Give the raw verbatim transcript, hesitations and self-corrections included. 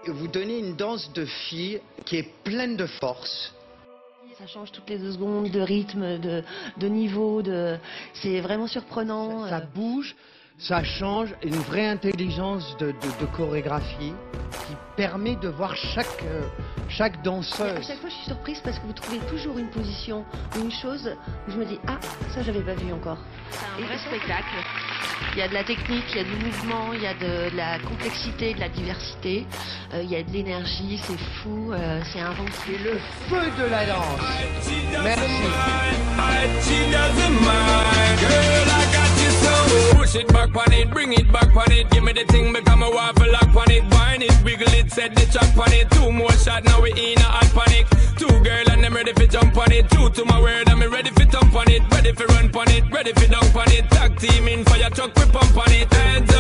Vous donnez une danse de filles qui est pleine de force. Ça change toutes les deux secondes de rythme, de, de niveau, de... c'est vraiment surprenant. Ça, ça bouge, ça change, une vraie intelligence de, de, de chorégraphie qui permet de voir chaque, euh, chaque danseuse. À chaque fois je suis surprise parce que vous trouvez toujours une position ou une chose où je me dis ah ça j'avais pas vu encore. C'est un vrai spectacle. Il y a de la technique, il y a du mouvement, il y a de, de la complexité, de la diversité, euh, il y a de l'énergie, c'est fou, euh, c'est inventif. C'est le feu de la danse. Merci. Push it back on it, bring it back on it. Give me the thing, become a waffle lock on it. Wine it, wiggle it, set the track on it. Two more shots, now we in a hot panic. Two girl and I'm ready for jump on it. Two to my word, I'm ready for thump on it. Ready for run on it, ready for dunk on it. Tag team in fire truck, we pump on it. Heads